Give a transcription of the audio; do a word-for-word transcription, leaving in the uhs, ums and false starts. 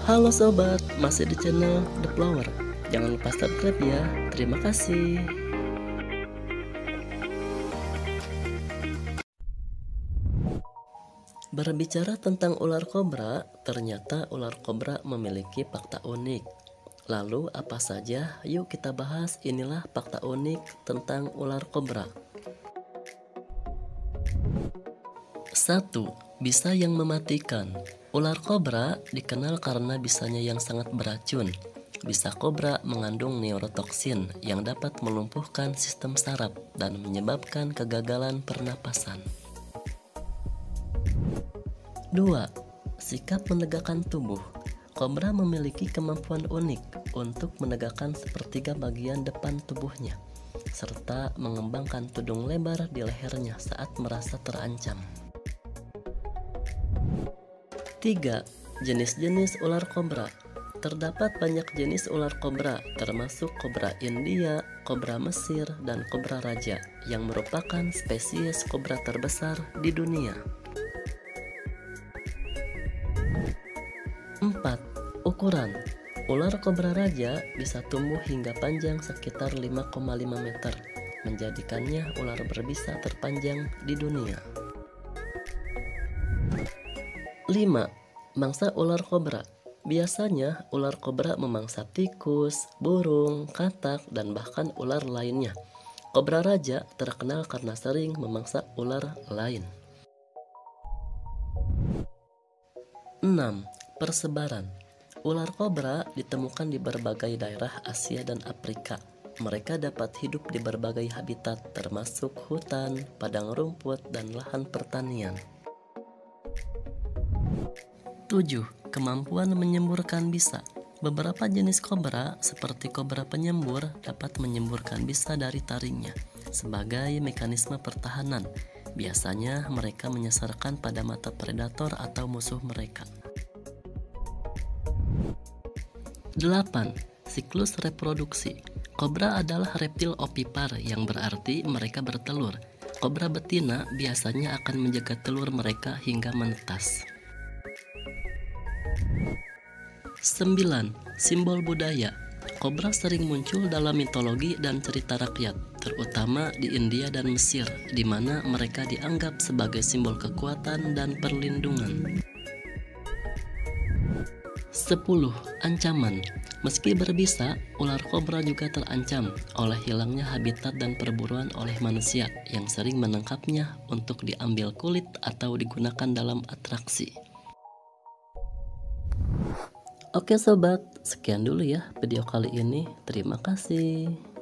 Halo sobat, masih di channel The Flower. Jangan lupa subscribe ya. Terima kasih. Berbicara tentang ular kobra, ternyata ular kobra memiliki fakta unik. Lalu apa saja? Yuk kita bahas. Inilah fakta unik tentang ular kobra. Satu. Bisa yang mematikan. Ular kobra dikenal karena bisanya yang sangat beracun. Bisa kobra mengandung neurotoksin yang dapat melumpuhkan sistem saraf dan menyebabkan kegagalan pernapasan. Dua. Sikap menegakkan tubuh. Kobra memiliki kemampuan unik untuk menegakkan sepertiga bagian depan tubuhnya, serta mengembangkan tudung lebar di lehernya saat merasa terancam. Tiga. Jenis-jenis ular kobra. Terdapat banyak jenis ular kobra, termasuk kobra India, kobra Mesir, dan kobra raja, yang merupakan spesies kobra terbesar di dunia. Empat. Ukuran. Ular kobra raja bisa tumbuh hingga panjang sekitar lima koma lima meter, menjadikannya ular berbisa terpanjang di dunia. Lima. Mangsa ular kobra. Biasanya ular kobra memangsa tikus, burung, katak, dan bahkan ular lainnya. Kobra raja terkenal karena sering memangsa ular lain. Enam. Persebaran. Ular kobra ditemukan di berbagai daerah Asia dan Afrika. Mereka dapat hidup di berbagai habitat termasuk hutan, padang rumput, dan lahan pertanian. Tujuh. Kemampuan menyemburkan bisa. Beberapa jenis kobra seperti kobra penyembur dapat menyemburkan bisa dari taringnya sebagai mekanisme pertahanan. Biasanya mereka menyasarkan pada mata predator atau musuh mereka. Delapan. Siklus reproduksi. Kobra adalah reptil ovipar yang berarti mereka bertelur. Kobra betina biasanya akan menjaga telur mereka hingga menetas. Sembilan. Simbol budaya. Kobra sering muncul dalam mitologi dan cerita rakyat, terutama di India dan Mesir, di mana mereka dianggap sebagai simbol kekuatan dan perlindungan. Sepuluh. Ancaman. Meski berbisa, ular kobra juga terancam oleh hilangnya habitat dan perburuan oleh manusia yang sering menangkapnya untuk diambil kulit atau digunakan dalam atraksi. Oke sobat, sekian dulu ya video kali ini. Terima kasih.